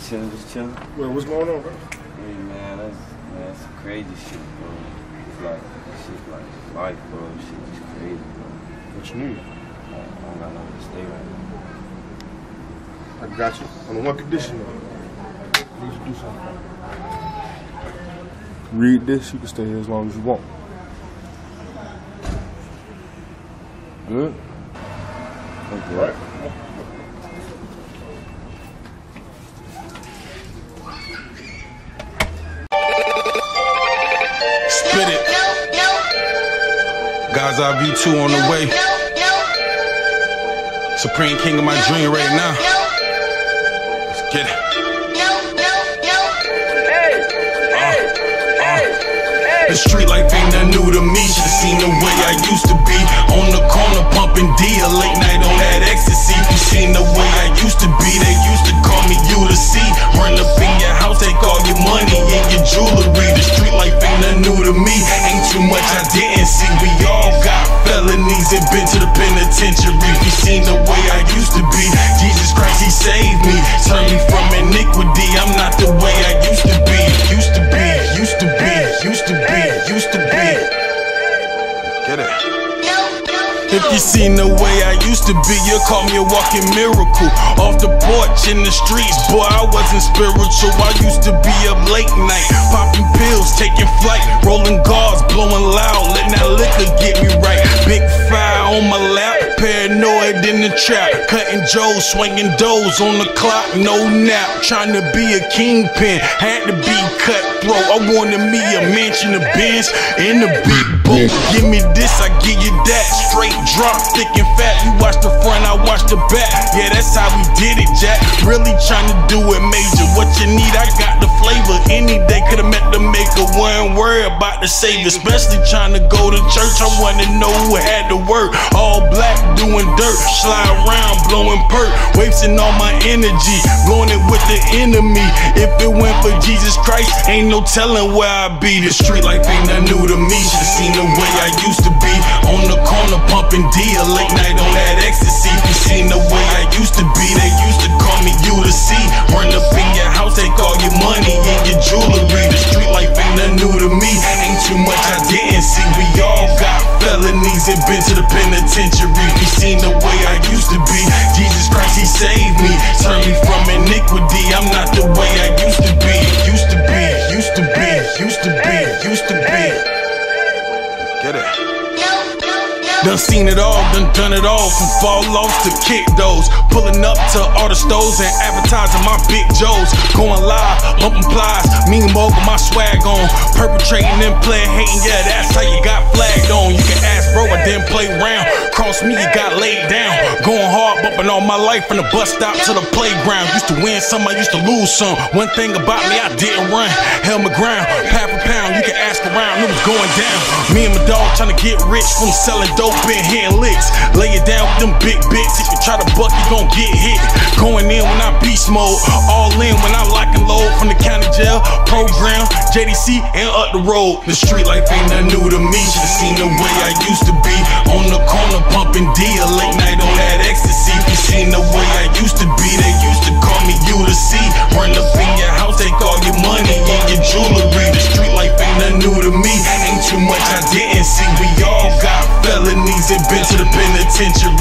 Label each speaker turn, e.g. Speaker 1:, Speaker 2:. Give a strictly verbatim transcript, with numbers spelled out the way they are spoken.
Speaker 1: Just chilling, just chilling.
Speaker 2: Well, what's going on, bro?
Speaker 1: Hey, man, that's, man, some crazy shit, bro. It's like, this shit like life, bro. This shit just crazy, bro.
Speaker 2: What you need?
Speaker 1: Like, I don't got nowhere to stay right now.
Speaker 2: I got you. On one condition, though. I need you to do something. Read this, you can stay here as long as you want. Good?
Speaker 1: Okay.
Speaker 2: Right.
Speaker 3: Spit it. God's Eye View two on the way. Supreme King of my dream right now. Let's get it. The street life ain't nothing new to me. Should've seen the way I used to be. On the corner pumping D, a late night on that ecstasy. You seen the way I used to be. They used to call me U to C. Run up in your house, take all your money and your jewelry. The street life ain't nothing new to me. Ain't too much I didn't see. We all got felonies and been to the penitentiary. You seen the way I used to be. Jesus Christ, he saved me. Turned me from iniquity. I'm not the way I used to be. Used to be, used to be, used to be. Used to be. Get it. If you seen the way I used to be, you'll call me a walking miracle. Off the porch in the streets, boy, I wasn't spiritual. I used to be up late night, popping pills, taking flight, rolling guards, blowing loud, letting that liquor get me right. Big fire on my lap, paranoid in the trap, cutting Joes, swinging doughs on the clock, no nap. Trying to be a kingpin, had to be cutthroat. I wanted me a mansion, a Benz, in the big boat. Give me this, I give you that. Straight drop, thick and fat. You watch the front, I watch the back. Yeah, that's how we did it, Jack. Really trying to do it major. What you need, I got the flavor. Any day could've met the maker. Wasn't worried about the savior. Especially trying to go to church. I wanna know who had to work. All black, doing dirt. Slide around, blowing perk. Wasting all my energy, blowing it with the enemy. If it went for Jesus Christ, ain't no telling where I'd be. The street life ain't nothing new to me. Should've seen the way I used to be. On the corner pumping D, a late night on that ecstasy. You seen the way I used to be. They used to call me U to C. Run up in your house, take all your money and your jewelry. The street life ain't nothing new to me. Ain't too much I didn't see. We all got felonies and been to the penitentiary. You seen the way I used to be. Jesus Christ, he saved me. Turned me from iniquity. I'm not the way I used to be. Used to be, used to be, used to be, used to be. Get it. Done seen it all, done done it all. From fall offs to kick those. Pulling up to all the stores and advertising my big Joes. Going live, bumping plies, me and Mo with my swag on. Perpetrating and playing hating, yeah, that's how you got flagged on. You can ask bro, I didn't play round. Cross me, you got laid down. Going hard, bumping all my life from the bus stop to the playground. Used to win some, I used to lose some. One thing about me, I didn't run. Held my ground, pound for pound, you can ask around, it was going down. Me and my dog trying to get rich from selling dope. Been hitting licks, lay it down with them big bits. If you try to buck, you gon' get hit. Going in when I beast mode, all in when I lock and load. From the county jail, program, J D C, and up the road. The street life ain't nothing new to me. Should've seen the way I used to be. On the corner pumping D, a late night on that ecstasy. You seen the way I used to be. They used to call me U to C. Run up in your house, take all your money and your jewelry. The street life ain't nothing new to me. Ain't too much I didn't see. We all got felonies and been to the penitentiary.